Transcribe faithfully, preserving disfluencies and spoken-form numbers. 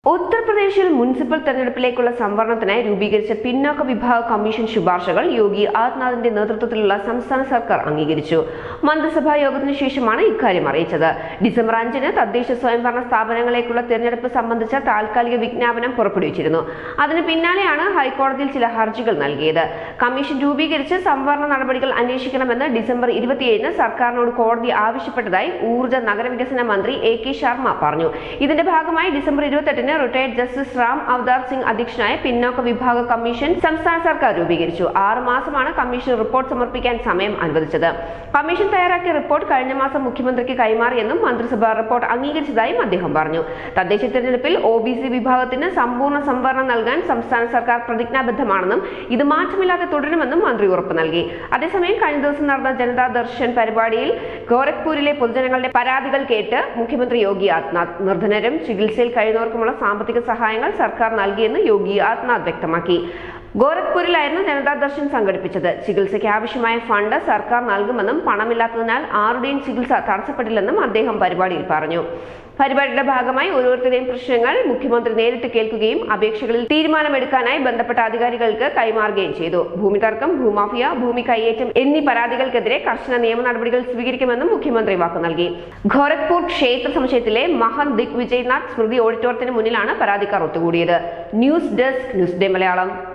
ഉത്തർപ്രദേശിൽ മുനിസിപ്പൽ തെരഞ്ഞെടുപ്പിലേക്കുള്ള സംവരണത്തിനായി രൂപീകരിച്ച പിന്നോക്ക വിഭാഗ കമ്മീഷൻ ശുപാർശകൾ യോഗി ആദിത്യനാഥിന്റെ നേതൃത്വത്തിലുള്ള സംസ്ഥാന സർക്കാർ അംഗീകരിച്ചു. മന്ത്രിസഭാ യോഗത്തിന് ശേഷമാണ് ഇക്കാര്യം അറിയിച്ചത്. ഡിസംബർ അഞ്ചിന് തദ്ദേശ സ്വയംഭരണ സ്ഥാപനങ്ങളേക്കുള്ള തെരഞ്ഞെടുപ്പ് സംബന്ധിച്ച താൽക്കാലിക വിജ്ഞാപനം പുറപ്പെടുവിച്ചിരുന്നു. അതിന് പിന്നാലെയാണ് ഹൈക്കോടതിയിൽ ചില ഹർജികൾ നൽകിയത്. കമ്മീഷൻ രൂപീകരിച്ച് സംവരണ നടപടികൾ അന്വേഷിക്കണമെന്ന് ഡിസംബർ ഇരുപത്തിയേഴിന് സർക്കാരിനോട് കോടതി ആവശ്യപ്പെട്ടതായി ഊർജ്ജ നഗരവികസന മന്ത്രി എ കെ ശർമ്മ പറഞ്ഞു. ഇതിന്റെ ഭാഗമായി ഡിസംബർ ഇരുപത്തെട്ടിന് റിട്ടയർഡ് ജസ്റ്റിസ് റാം അവതാർ സിംഗ് അധ്യക്ഷനായ പിന്നോക്ക വിഭാഗ കമ്മീഷൻ സംസ്ഥാന സർക്കാർ രൂപീകരിച്ചു. ആറ് മാസമാണ് കമ്മീഷൻ റിപ്പോർട്ട് സമർപ്പിക്കാൻ സമയം അനുവദിച്ചത്. കമ്മീഷൻ തയ്യാറാക്കിയ റിപ്പോർട്ട് കഴിഞ്ഞ മാസം മുഖ്യമന്ത്രിക്ക് കൈമാറിയെന്നും മന്ത്രിസഭ റിപ്പോർട്ട് അംഗീകരിച്ചതായും അദ്ദേഹം പറഞ്ഞു. തദ്ദേശ തെരഞ്ഞെടുപ്പിൽ ഒ ബി സി വിഭാഗത്തിന് സമ്പൂർണ്ണ സംവരണം നൽകാൻ സംസ്ഥാന സർക്കാർ പ്രതിജ്ഞാബദ്ധമാണെന്നും ഇത് മാറ്റമില്ലാതെ തുടരുമെന്നും മന്ത്രി ഉറപ്പ് നൽകി. അതേസമയം കഴിഞ്ഞ ദിവസം നടന്ന ജനതാ ദർശൻ പരിപാടിയിൽ ഗോരഖ്പൂരിലെ പൊതുജനങ്ങളുടെ പരാതികൾ കേട്ട് മുഖ്യമന്ത്രി യോഗി ആദിത്യനാഥ് നിർധനരും ചികിത്സയിൽ കഴിയുന്നവർക്കുമുള്ള സാമ്പത്തിക സഹായങ്ങൾ സർക്കാർ നൽകിയെന്ന് യോഗി ആദിത്യനാഥ് വ്യക്തമാക്കി. ഗോരഖ്പൂരിലായിരുന്നു ജനതാ ദർശൻ സംഘടിപ്പിച്ചത്. ചികിത്സയ്ക്ക് ആവശ്യമായ ഫണ്ട് സർക്കാർ നൽകുമെന്നും പണമില്ലാത്തതിനാൽ ആരുടെയും ചികിത്സ തടസ്സപ്പെട്ടില്ലെന്നും അദ്ദേഹം പരിപാടിയിൽ പറഞ്ഞു. പരിപാടിയുടെ ഭാഗമായി ഓരോരുത്തരുടെയും പ്രശ്നങ്ങൾ മുഖ്യമന്ത്രി നേരിട്ട് കേൾക്കുകയും അപേക്ഷകളിൽ തീരുമാനമെടുക്കാനായി ബന്ധപ്പെട്ട അധികാരികൾക്ക് കൈമാറുകയും ചെയ്തു. ഭൂമി തർക്കം, ഭൂമാഫിയ, ഭൂമി കൈയേറ്റം എന്നീ പരാതികൾക്കെതിരെ കർശന നിയമ നടപടികൾ സ്വീകരിക്കുമെന്നും മുഖ്യമന്ത്രി വാക്കു നൽകി. ഗോരഖ്പൂർ ക്ഷേത്ര സമുച്ചയത്തിലെ മഹന്ത് ദിഗ്വിജയ്നാഥ് സ്മൃതി ഓഡിറ്റോറിയത്തിന് മുന്നിലാണ് പരാതിക്കാർ ഒത്തുകൂടിയത്. News desk, news day Malayalam.